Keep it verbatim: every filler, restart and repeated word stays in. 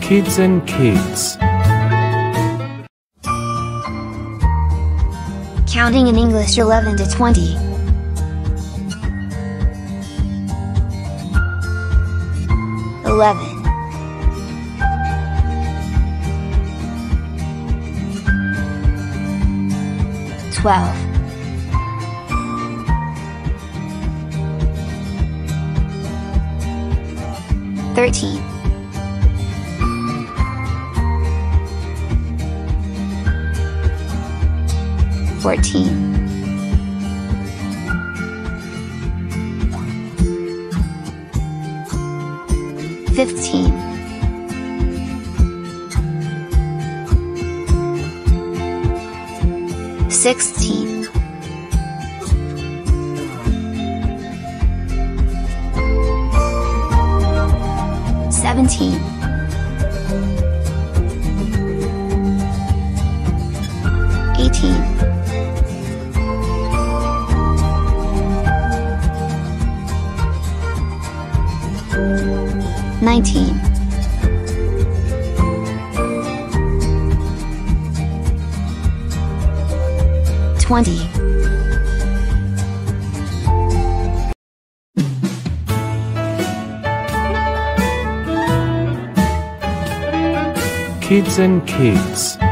Kids and Kids. Counting in English eleven to twenty. Eleven. Twelve. Thirteen. Fourteen. Fifteen. Sixteen. Seventeen. Eighteen. Nineteen. Twenty. Kids and Kids.